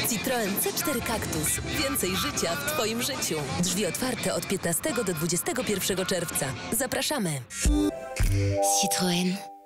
Citroen C4 Cactus. Więcej życia w Twoim życiu. Drzwi otwarte od 15 do 21 czerwca. Zapraszamy. Citroën.